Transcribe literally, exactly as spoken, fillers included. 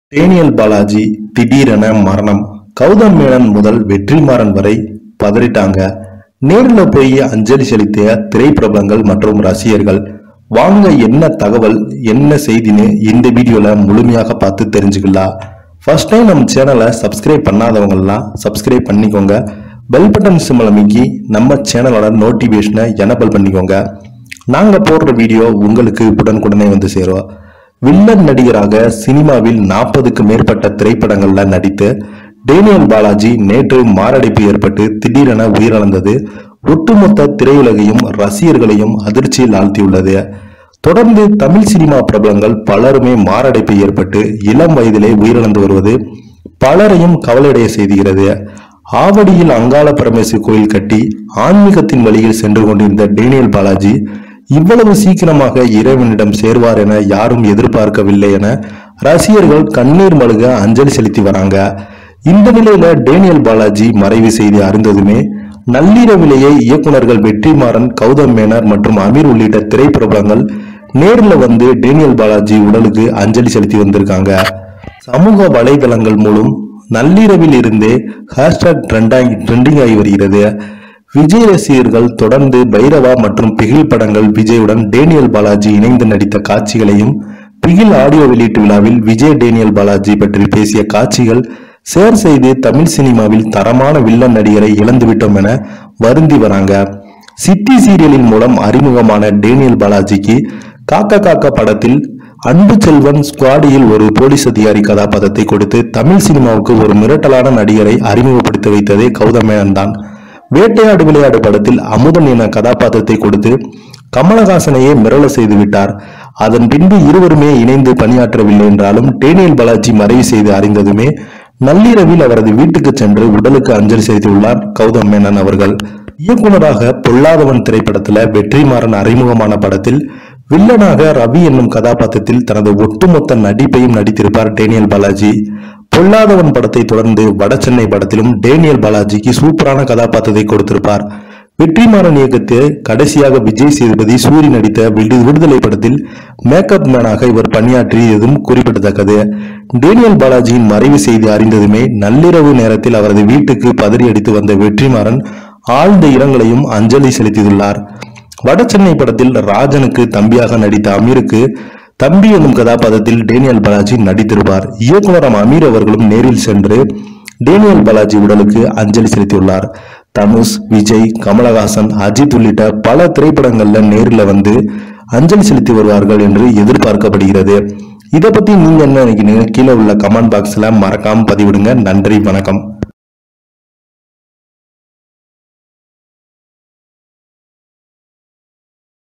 Daniel Balaji திடீரென மரணம். கௌதம் மேனன் முதல் வெற்றிமாறன் வரை பதறிட்டாங்க. நேர்ல போய் அஞ்சலி செலுத்திய திரைப்பிரபலங்கள் மற்றும் ரசிகர்கள். வாங்க என்ன தகவல் என்ன செய்தின்னு இந்த வீடியோல முழுமையாக பார்த்து தெரிஞ்சுக்கலாம். ஃபர்ஸ்ட் டைம் நம்ம சேனலை சப்ஸ்கிரைப் பண்ணாதவங்கலாம் சப்ஸ்கிரைப் பண்ணிக்கோங்க. பெல் பட்டன் சிம்பல் அமைக்கி நம்ம சேனலோட நோட்டிபிகேஷனை எனபிள் பண்ணிக்கோங்க. நாங்க போடுற வீடியோ உங்களுக்கு உடனுக்குடனே வந்து சேரும். வில்லன் நடிகராக சினிமாவில் நாற்பதுக்கு மேற்பட்ட திரைப்படங்கள்ல நடித்து டேனியல் பாலாஜி நேற்று மாரடைப்பு ஏற்பட்டு திடீரென உயிரிழந்தது ஒட்டுமொத்த திரையுலகையும் ரசிகர்களையும் அதிர்ச்சியில் ஆழ்த்தியுள்ளது. தொடர்ந்து தமிழ் சினிமா பிரபலங்கள் பலருமே மாரடைப்பு ஏற்பட்டு இளம் வயதிலே உயிரிழந்து வருவது பலரையும் கவலையடைய செய்கிறது. ஆவடியில் அங்காள பரமேஸ்வரி கோயில் கட்டி ஆன்மீகத்தின் வழியில் சென்று கொண்டிருந்த டேனியல் பாலாஜி இவ்வளவு சீக்கிரமாக இறைவனிடம் சேர்வார் என யாரும் எதிர்பார்க்கவில்லை என ரசிகர்கள் கண்ணீர் மல்க அஞ்சலி செலுத்தி வராங்க. இந்த நிலையில டேனியல் பாலாஜி மறைவு செய்தி அறிந்ததுமே நள்ளிரவிலேயே இயக்குநர்கள் வெற்றிமாறன், கௌதம் மேனன் மற்றும் அமீர் உள்ளிட்ட திரைப்பிரபலங்கள் நேரில் வந்து டேனியல் பாலாஜி உடலுக்கு அஞ்சலி செலுத்தி வந்திருக்காங்க. சமூக வலைதளங்கள் மூலம் நள்ளிரவில் இருந்தே ஹேஷ்டாக் ட்ரெண்டிங் ஆகி வருகிறது. விஜய் ரசிகர்கள் தொடர்ந்து பைரவா மற்றும் பிகில் படங்கள் விஜயுடன் டேனியல் பாலாஜி இணைந்து நடித்த காட்சிகளையும் பிகில் ஆடியோ வெளியீட்டு விழாவில் விஜய் டேனியல் பாலாஜி பற்றி பேசிய காட்சிகள் ஷேர் செய்து தமிழ் சினிமாவில் தரமான வில்லன் நடிகரை இழந்துவிட்டோம் என வருந்தி வராங்க. சித்தி சீரியலின் மூலம் அறிமுகமான டேனியல் பாலாஜிக்கு காக்கா காக்கா படத்தில் அன்பு செல்வன் ஸ்குவாடியில் ஒரு போலீஸ் அதிகாரி கதாபாத்திரத்தை கொடுத்து தமிழ் சினிமாவுக்கு ஒரு மிரட்டலான நடிகரை அறிமுகப்படுத்தி வைத்ததே கௌதம் மேனன் தான். வேட்டையாடு விளையாடு படத்தில் அமுதன் என கதாபாத்திரத்தை கொடுத்து கமலஹாசனையே மிரள செய்து விட்டார். அதன் பின்பு இருவருமே இணைந்து பணியாற்றவில்லை என்றாலும் டேனியல் பாலாஜி மறைவு செய்து அறிந்ததுமே நள்ளிரவில் அவரது வீட்டுக்கு சென்று உடலுக்கு அஞ்சலி செலுத்தியுள்ளார் கௌதம் மேனன் அவர்கள். இயக்குநராக பொல்லாதவன் திரைப்படத்துல வெற்றிமாறன் அறிமுகமான படத்தில் வில்லனாக ரவி என்னும் கதாபாத்திரத்தில் தனது ஒட்டுமொத்த நடிப்பையும் நடித்திருப்பார் டேனியல் பாலாஜி. பொல்லாதவன் படத்தை தொடர்ந்து வட சென்னை படத்திலும் டேனியல் பாலாஜிக்கு சூப்பரான கதாபாத்திரத்தை கொடுத்திருப்பார். வெற்றிமாறன் இயக்கத்தில் கடைசியாக விஜய் சேதுபதி சூரி நடித்த விடுதலை படத்தில் மேக்கப் மேனாக இவர் பணியாற்றியதும் குறிப்பிடத்தக்கது. டேனியல் பாலாஜியின் மறைவு செய்தி அறிந்ததுமே நள்ளிரவு நேரத்தில் அவரது வீட்டுக்கு பதறி அடித்து வந்த வெற்றிமாறன் ஆழ்ந்த இரங்கலையும் அஞ்சலி செலுத்தியுள்ளார். வட சென்னை படத்தில் ராஜனுக்கு தம்பியாக நடித்த அமீருக்கு தம்பி என்னும் கதாபாத்திரத்தில் டேனியல் பாலாஜி நடித்திருப்பார். இயக்குனர் அமீர் அவர்களும் நேரில் சென்று டேனியல் பாலாஜி உடலுக்கு அஞ்சலி செலுத்தியுள்ளார். தனுஷ், விஜய், கமலஹாசன், அஜித் உள்ளிட்ட பல திரைப்படங்கள்ல நேரில் வந்து அஞ்சலி செலுத்தி வருவார்கள் என்று எதிர்பார்க்கப்படுகிறது. இதை பத்தி நீங்க என்ன நினைக்கிறீங்க? கீழே உள்ள கமெண்ட் பாக்ஸ்ல மறக்காம பதிவிடுங்க. நன்றி, வணக்கம்.